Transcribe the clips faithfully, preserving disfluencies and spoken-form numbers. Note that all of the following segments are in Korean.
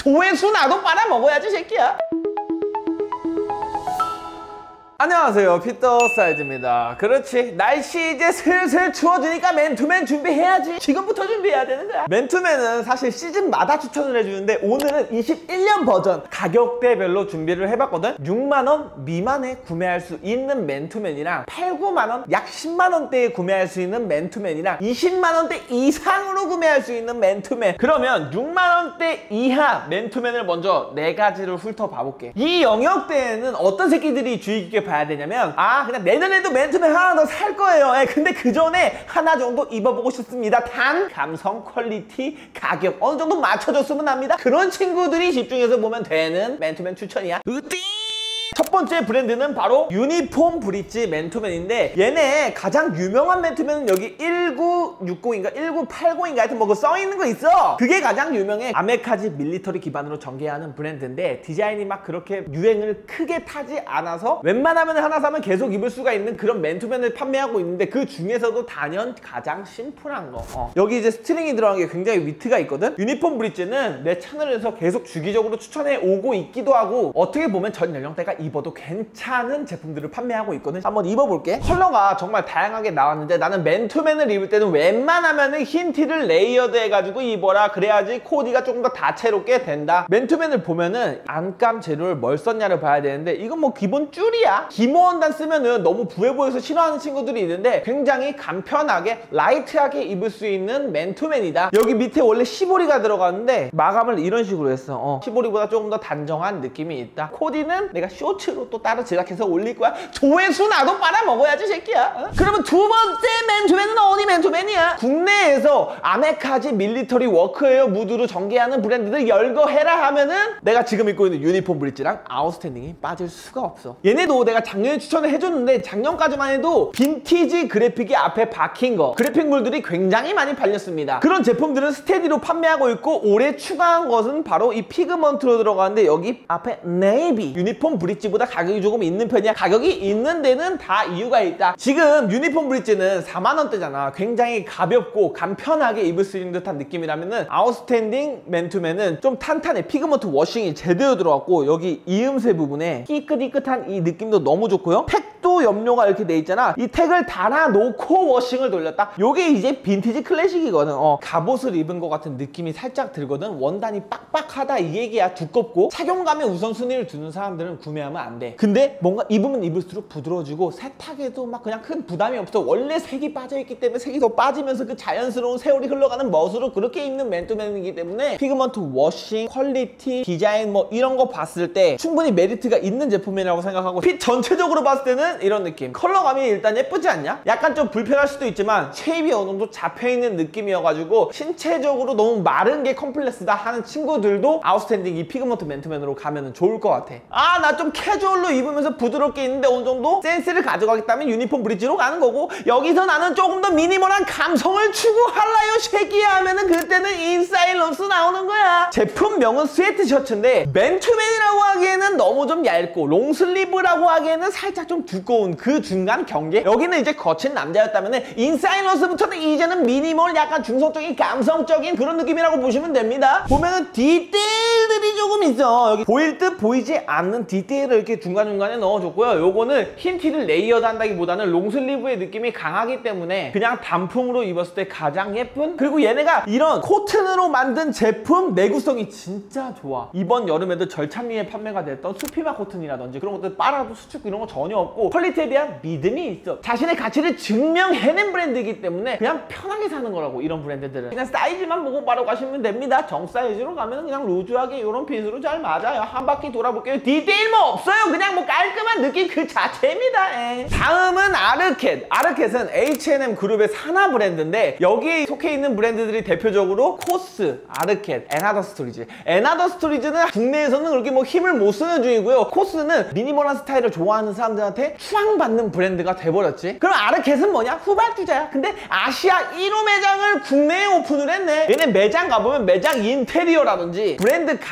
조회수 나도 빨아먹어야지 새끼야. 안녕하세요, 피터 사이즈입니다. 그렇지, 날씨 이제 슬슬 추워지니까 맨투맨 준비해야지. 지금부터 준비해야 되는 거야. 맨투맨은 사실 시즌마다 추천을 해주는데 오늘은 이십일 년 버전 가격대별로 준비를 해봤거든. 육만 원 미만에 구매할 수 있는 맨투맨이랑 팔, 구만 원, 약 십만 원대에 구매할 수 있는 맨투맨이랑 이십만 원대 이상으로 구매할 수 있는 맨투맨. 그러면 육만 원대 이하 맨투맨을 먼저 네 가지를 훑어봐볼게. 이 영역대에는 어떤 새끼들이 주의 깊게 봐야 되냐면, 아 그냥 내년에도 맨투맨 하나 더 살 거예요. 예, 근데 그 전에 하나 정도 입어보고 싶습니다. 단 감성, 퀄리티, 가격 어느 정도 맞춰줬으면 합니다. 그런 친구들이 집중해서 보면 되는 맨투맨 추천이야. 으띠! 첫 번째 브랜드는 바로 유니폼 브릿지 맨투맨인데, 얘네 가장 유명한 맨투맨은 여기 천구백육십인가 천구백팔십인가 하여튼 뭐 그 써있는 거 있어. 그게 가장 유명해. 아메카지 밀리터리 기반으로 전개하는 브랜드인데, 디자인이 막 그렇게 유행을 크게 타지 않아서 웬만하면 하나 사면 계속 입을 수가 있는 그런 맨투맨을 판매하고 있는데, 그 중에서도 단연 가장 심플한 거. 어. 여기 이제 스트링이 들어간 게 굉장히 위트가 있거든. 유니폼 브릿지는 내 채널에서 계속 주기적으로 추천해 오고 있기도 하고, 어떻게 보면 전 연령대가 입어도 괜찮은 제품들을 판매하고 있거든. 한번 입어볼게. 컬러가 정말 다양하게 나왔는데, 나는 맨투맨을 입을 때는 웬만하면은 흰 티를 레이어드 해가지고 입어라. 그래야지 코디가 조금 더 다채롭게 된다. 맨투맨을 보면은 안감 재료를 뭘 썼냐를 봐야 되는데, 이건 뭐 기본 줄이야. 기모원단 쓰면은 너무 부해 보여서 싫어하는 친구들이 있는데, 굉장히 간편하게 라이트하게 입을 수 있는 맨투맨이다. 여기 밑에 원래 시보리가 들어가는데 마감을 이런 식으로 했어. 어. 시보리보다 조금 더 단정한 느낌이 있다. 코디는 내가 쇼츠로 또 따로 제작해서 올릴 거야. 조회수 나도 빨아먹어야지 새끼야. 어? 그러면 두 번째 맨투맨은 어디 맨투맨이야? 국내에서 아메카지 밀리터리 워크웨어 무드로 전개하는 브랜드들 열거해라 하면은 내가 지금 입고 있는 유니폼 브릿지랑 아웃스탠딩이 빠질 수가 없어. 얘네도 내가 작년에 추천을 해줬는데, 작년까지만 해도 빈티지 그래픽이 앞에 박힌 거, 그래픽물들이 굉장히 많이 팔렸습니다. 그런 제품들은 스테디로 판매하고 있고, 올해 추가한 것은 바로 이 피그먼트로 들어가는데, 여기 앞에 네이비 유니폼 브릿지보다 가격이 조금 있는 편이야. 가격이 있는 데는 다 이유가 있다. 지금 유니폼 브릿지는 사만 원대잖아. 굉장히 가볍고 간편하게 입을 수 있는 듯한 느낌이라면은, 아웃스탠딩 맨투맨은 좀 탄탄해. 피그먼트 워싱이 제대로 들어갔고, 여기 이음새 부분에 희끗희끗한 이 느낌도 너무 좋고요. 택도 염료가 이렇게 돼 있잖아. 이 택을 달아놓고 워싱을 돌렸다. 요게 이제 빈티지 클래식이거든. 어, 갑옷을 입은 것 같은 느낌이 살짝 들거든. 원단이 빡빡하다 이 얘기야. 두껍고 착용감에 우선순위를 두는 사람들은 구매하면 안 돼. 근데 뭔가 입으면 입을수록 부드러워지고, 세탁에도 막 그냥 큰 부담이 없어. 원래 색이 빠져있기 때문에 색이 더 빠지면서 그 자연스러운 세월이 흘러가는 멋으로 그렇게 입는 맨투맨이기 때문에, 피그먼트 워싱, 퀄리티, 디자인 뭐 이런 거 봤을 때 충분히 메리트가 있는 제품이라고 생각하고, 핏 전체적으로 봤을 때는 이런 느낌. 컬러감이 일단 예쁘지 않냐? 약간 좀 불편할 수도 있지만 쉐입이 어느 정도 잡혀있는 느낌이어가지고 신체적으로 너무 마른 게 컴플렉스다 하는 친구들도 아웃스탠딩 이 피그먼트 맨투맨으로 가면은 좋을 것 같아. 아, 나 좀 캐주얼로 입으면서 부드럽게 있는데 어느 정도 센스를 가져가겠다면 유니폼 브릿지로 가는 거고, 여기서 나는 조금 더 미니멀한 감성을 추구할라요 새끼야 하면은 그때는 인사일러스 나오는 거야. 제품명은 스웨트 셔츠인데, 맨투맨이라고 하기에는 너무 좀 얇고, 롱슬리브라고 하기에는 살짝 좀 두꺼운 그 중간 경계. 여기는 이제 거친 남자였다면은 인사일러스부터는 이제는 미니멀, 약간 중성적인 감성적인 그런 느낌이라고 보시면 됩니다. 보면은 디테일들이 조금 있어. 여기 보일 듯 보이지 않는 디테일을 이렇게 중간중간에 넣어줬고요. 요거는 흰 티를 레이어드 한다기보다는 롱슬리브의 느낌이 강하기 때문에 그냥 단품으로 입었을 때 가장 예쁜, 그리고 얘네가 이런 코튼으로 만든 제품 내구성이 진짜 좋아. 이번 여름에도 절찬리에 판매가 됐던 수피마 코튼이라든지 그런 것들 빨아도 수축 이런 거 전혀 없고, 퀄리티에 대한 믿음이 있어. 자신의 가치를 증명해낸 브랜드이기 때문에 그냥 편하게 사는 거라고. 이런 브랜드들은 그냥 사이즈만 보고 바로 가시면 됩니다. 정 사이즈로 가면 그냥 루즈하게 이런 핏으로 잘 맞아요. 한 바퀴 돌아볼게요. 디테일 뭐 없어요. 그냥 뭐 깔끔한 느낌 그 자체입니다. 에이. 다음은 아르켓. 아르켓은 에이치 앤 엠 그룹의 산하 브랜드인데, 여기 속해 있는 브랜드들이 대표적으로 코스, 아르켓, 애나더 스토리지. 애나더 스토리지는 국내에서는 그렇게 뭐 힘을 못 쓰는 중이고요. 코스는 미니멀한 스타일을 좋아하는 사람들한테 추앙받는 브랜드가 돼버렸지. 그럼 아르켓은 뭐냐? 후발주자야. 근데 아시아 일 호 매장을 국내에 오픈을 했네. 얘네 매장 가보면 매장 인테리어라든지 브랜드 감성,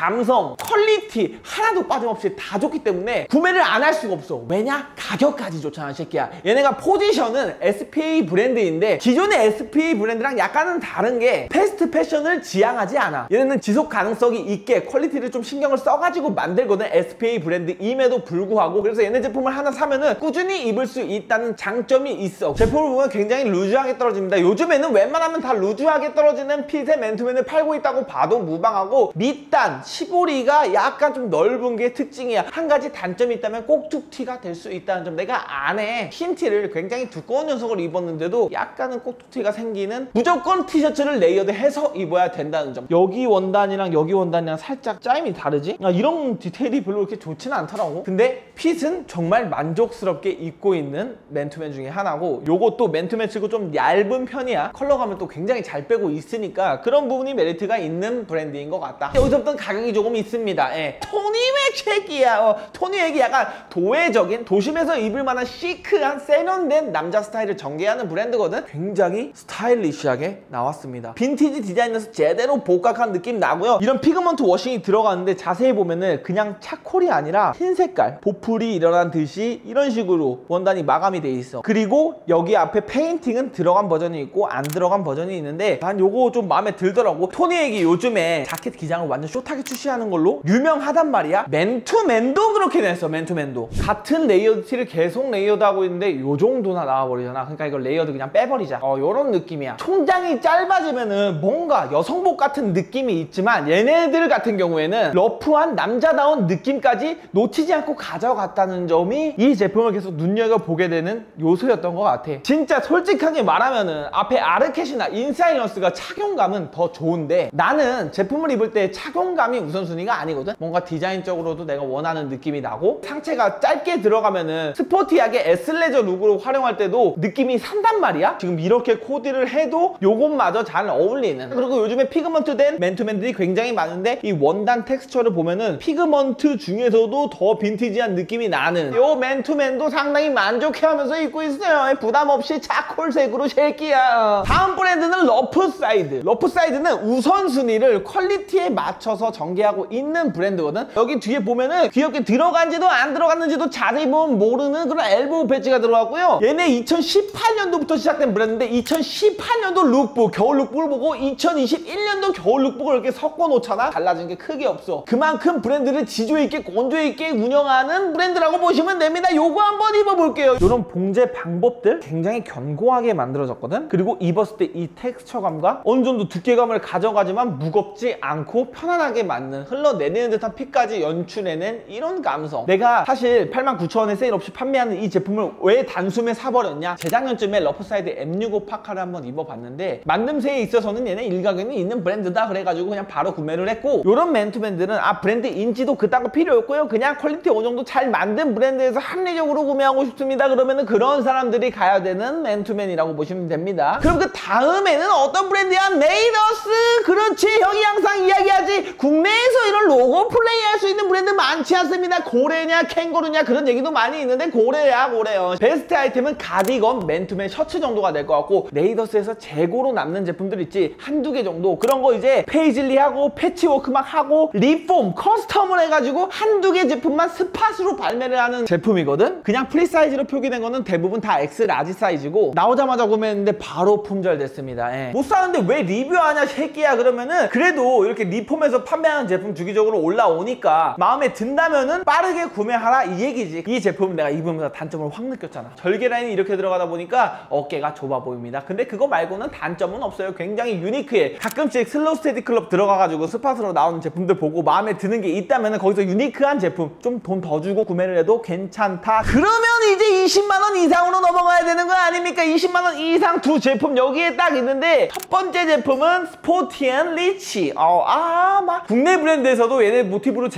기능, 퀄리티 하나도 빠짐없이 다 좋기 때문에 구매를 안 할 수가 없어. 왜냐? 가격까지 좋잖아, 새끼야. 얘네가 포지션은 에스피에이 브랜드인데 기존의 에스피에이 브랜드랑 약간은 다른 게 패스트 패션을 지향하지 않아. 얘네는 지속 가능성이 있게 퀄리티를 좀 신경을 써가지고 만들거든, 에스피에이 브랜드임에도 불구하고. 그래서 얘네 제품을 하나 사면은 꾸준히 입을 수 있다는 장점이 있어. 제품을 보면 굉장히 루즈하게 떨어집니다. 요즘에는 웬만하면 다 루즈하게 떨어지는 핏의 맨투맨을 팔고 있다고 봐도 무방하고, 밑단, 시보리가 약간 좀 넓은 게 특징이야. 한 가지 단점이 있다면 꼭두티가 될 수 있다는 점. 내가 안에 흰 티를 굉장히 두꺼운 녀석을 입었는데도 약간은 꼭두티가 생기는, 무조건 티셔츠를 레이어드 해서 입어야 된다는 점. 여기 원단이랑 여기 원단이랑 살짝 짜임이 다르지? 아, 이런 디테일이 별로 그렇게 좋지는 않더라고. 근데 핏은 정말 만족스럽게 입고 있는 맨투맨 중에 하나고, 요것도 맨투맨 치고 좀 얇은 편이야. 컬러감을 또 굉장히 잘 빼고 있으니까 그런 부분이 메리트가 있는 브랜드인 것 같다. 여기서부터 가격이 조금 있습니다. 예. 토니웩 책이야. 어, 토니웩이 약간 도회적인, 도심에서 입을 만한 시크한 세련된 남자 스타일을 전개하는 브랜드거든. 굉장히 스타일리시하게 나왔습니다. 빈티지 디자인에서 제대로 복각한 느낌 나고요. 이런 피그먼트 워싱이 들어가는데 자세히 보면은 그냥 차콜이 아니라 흰 색깔, 보풀이 일어난 듯이 이런 식으로 원단이 마감이 돼 있어. 그리고 여기 앞에 페인팅은 들어간 버전이 있고 안 들어간 버전이 있는데 난 요거 좀 마음에 들더라고. 토니웩이 요즘에 자켓 기장을 완전 숏하게 출시하는 걸로 유명하단 말이야. 맨투맨도 그렇게 됐어. 맨투맨도 같은 레이어드 티를 계속 레이어드 하고 있는데 요 정도나 나와버리잖아. 그러니까 이걸 레이어드 그냥 빼버리자. 어, 요런 느낌이야. 총장이 짧아지면은 뭔가 여성복 같은 느낌이 있지만 얘네들 같은 경우에는 러프한 남자다운 느낌까지 놓치지 않고 가져갔다는 점이 이 제품을 계속 눈여겨보게 되는 요소였던 것 같아. 진짜 솔직하게 말하면은 앞에 아르켓이나 인사이언스가 착용감은 더 좋은데 나는 제품을 입을 때 착용감이 우선순위가 아니거든. 뭔가 디자인적으로도 내가 원하는 느낌이 나고, 상체가 짧게 들어가면은 스포티하게 애슬레저 룩으로 활용할 때도 느낌이 산단 말이야. 지금 이렇게 코디를 해도 요것마저 잘 어울리는. 그리고 요즘에 피그먼트 된 맨투맨들이 굉장히 많은데 이 원단 텍스처를 보면은 피그먼트 중에서도 더 빈티지한 느낌이 나는 요 맨투맨도 상당히 만족해하면서 입고 있어요. 부담 없이 차콜색으로 셀기야. 다음 브랜드는 러프사이드. 러프사이드는 우선순위를 퀄리티에 맞춰서 전개하고 있는 브랜드거든. 여기 뒤에 보면은 귀엽게 들어간지도 안 들어갔는지도 자세히 보면 모르는 그런 엘보우 배지가 들어갔고요. 얘네 이천십팔 년도부터 시작된 브랜드인데 이천십팔 년도 룩북, 겨울 룩북을 보고 이천이십일 년도 겨울 룩북을 이렇게 섞어 놓잖아. 달라진 게 크게 없어. 그만큼 브랜드를 지조 있게 건조 있게 운영하는 브랜드라고 보시면 됩니다. 요거 한번 입어볼게요. 이런 봉제 방법들 굉장히 견고하게 만들어졌거든. 그리고 입었을 때 이 텍스처감과 어느 정도 두께감을 가져가지만 무겁지 않고 편안하게 맞는, 흘러내리는 듯한 핏까지 연출해낸 이런 감성. 내가 사실 팔만 구천 원에 세일 없이 판매하는 이 제품을 왜 단숨에 사버렸냐? 재작년쯤에 러프사이드 엠 육십오 파카를 한번 입어봤는데 만듦새에 있어서는 얘네 일가견이 있는 브랜드다 그래가지고 그냥 바로 구매를 했고, 요런 맨투맨들은 아 브랜드 인지도 그딴 거 필요 없고요, 그냥 퀄리티 어느 정도 잘 만든 브랜드에서 합리적으로 구매하고 싶습니다 그러면은 그런 사람들이 가야 되는 맨투맨이라고 보시면 됩니다. 그럼 그 다음에는 어떤 브랜드야? 네이더스. 그렇지, 형이 항상 이야기하지, 국내에서 이런 로고 플레이 할 수 있는 브랜드 많지 않습니다. 고래냐 캥거루냐 그런 얘기도 많이 있는데 고래야 고래요. 베스트 아이템은 가디건, 맨투맨 셔츠 정도가 될 것 같고, 네이더스에서 재고로 남는 제품들 있지, 한두 개 정도. 그런 거 이제 페이즐리하고 패치워크 막 하고 리폼, 커스텀을 해가지고 한두 개 제품만 스팟으로 발매를 하는 제품이거든. 그냥 프리 사이즈로 표기된 거는 대부분 다 X 라지 사이즈고, 나오자마자 구매했는데 바로 품절됐습니다. 예. 못 사는데 왜 리뷰하냐 새끼야 그러면은, 그래도 이렇게 리폼에서 판매하는 제품 주기적으로 올라오니까 마음에 든다면은 빠르게 구매하라 이 얘기지. 이 제품은 내가 입으면서 단점을 확 느꼈잖아. 절개 라인이 이렇게 들어가다 보니까 어깨가 좁아 보입니다. 근데 그거 말고는 단점은 없어요. 굉장히 유니크해. 가끔씩 슬로우 스테디 클럽 들어가가지고 스팟으로 나오는 제품들 보고 마음에 드는 게 있다면 거기서 유니크한 제품 좀 돈 더 주고 구매를 해도 괜찮다. 그러면 이제 이십만 원 이상으로 넘어가야 되는 거 아닙니까? 이십만 원 이상 두 제품 여기에 딱 있는데, 첫 번째 제품은 스포티 앤 리치. 어, 아, 막 국내 브랜드에서도 얘네 모티브로 제작되는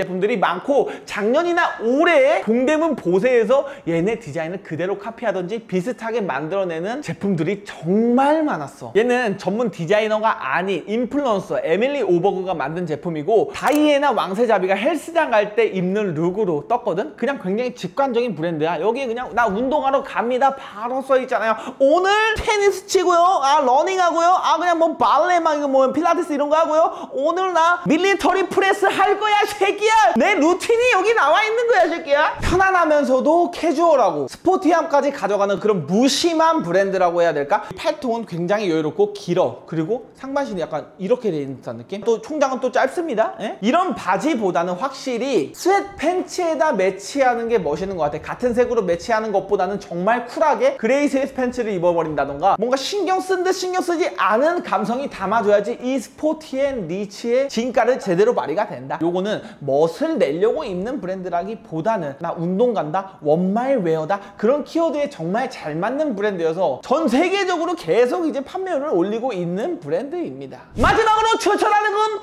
제품들이 많고 작년이나 올해 동대문 보세에서 얘네 디자인을 그대로 카피하던지 비슷하게 만들어내는 제품들이 정말 많았어. 얘는 전문 디자이너가 아닌 인플루언서 에밀리 오버그가 만든 제품이고 다이애나 왕세자비가 헬스장 갈 때 입는 룩으로 떴거든. 그냥 굉장히 직관적인 브랜드야. 여기에 그냥 나 운동하러 갑니다 바로 써있잖아요. 오늘 테니스 치고요, 아 러닝하고요, 아 그냥 뭐 발레 막 이거 뭐 필라테스 이런 거 하고요, 오늘 나 밀리터리 프레스 할 거야 새끼야. 내 루틴이 여기 나와 있는 거야 새끼야. 편안하면서도 캐주얼하고 스포티함까지 가져가는 그런 무심한 브랜드라고 해야 될까? 팔통은 굉장히 여유롭고 길어. 그리고 상반신이 약간 이렇게 돼 있는 듯한 느낌? 또 총장은 또 짧습니다. 예? 이런 바지보다는 확실히 스웨트 팬츠에다 매치하는 게 멋있는 것 같아. 같은 색으로 매치하는 것보다는 정말 쿨하게 그레이 스웨트 팬츠를 입어버린다던가 뭔가 신경 쓴 듯 신경 쓰지 않은 감성이 담아줘야지 이 스포티앤 리치의 진가를 제대로 발휘가 된다. 요거는 멋을 내려고 입는 브랜드라기보다는 나 운동 간다, 원마일 웨어다, 그런 키워드에 정말 잘 맞는 브랜드여서 전 세계적으로 계속 이제 판매율을 올리고 있는 브랜드입니다. 마지막으로 추천하는 건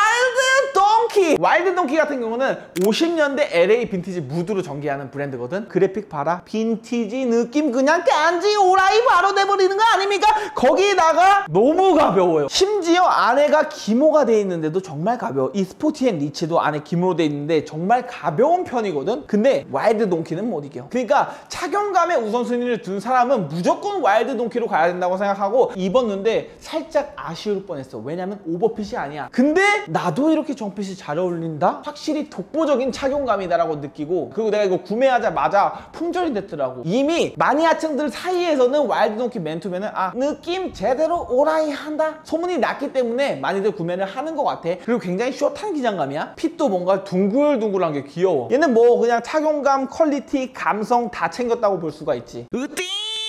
와일드 동키. 와일드 동키 같은 경우는 오십 년대 엘에이 빈티지 무드로 전개하는 브랜드거든. 그래픽 봐라. 빈티지 느낌 그냥 깐지 오라이 바로 돼버리는 거 아닙니까? 거기다가 너무 가벼워요. 심지어 안에가 기모가 돼 있는데도 정말 가벼워. 이 스포티앤 리치도 안에 기모로 돼 있는데 정말 가벼운 편이거든. 근데 와일드 동키는 못 이겨. 그러니까 착용감에 우선순위를 둔 사람은 무조건 와일드 동키로 가야 된다고 생각하고 입었는데 살짝 아쉬울 뻔했어. 왜냐면 오버핏이 아니야. 근데 나도 이렇게 정핏이 잘 어울린다? 확실히 독보적인 착용감이다라고 느끼고, 그리고 내가 이거 구매하자마자 품절이 됐더라고. 이미 마니아층들 사이에서는 와일드 동키 맨투맨은 아 느낌 제대로 오라이 한다 소문이 났기 때문에 많이들 구매를 하는 것 같아. 그리고 굉장히 숏한 기장감이야. 핏도 뭔가 둥글둥글한 게 귀여워. 얘는 뭐 그냥 착용감, 퀄리티, 감성 다 챙겼다고 볼 수가 있지. 으띠!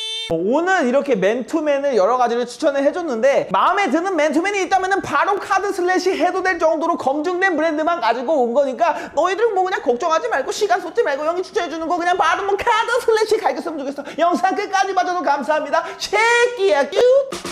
오늘 이렇게 맨투맨을 여러 가지를 추천을 해줬는데 마음에 드는 맨투맨이 있다면 바로 카드 슬래시 해도 될 정도로 검증된 브랜드만 가지고 온 거니까 너희들 뭐 그냥 걱정하지 말고 시간 쏟지 말고 형이 추천해주는 거 그냥 바로 뭐 카드 슬래시 가겠으면 좋겠어. 영상 끝까지 봐줘서 감사합니다. 새끼야 뀨!